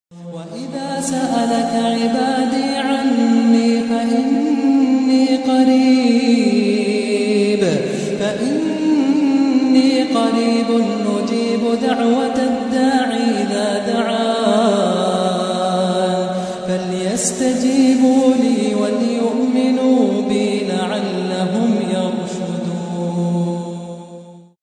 وإذا سألك عبادي عني فإني قريب أجيب دعوة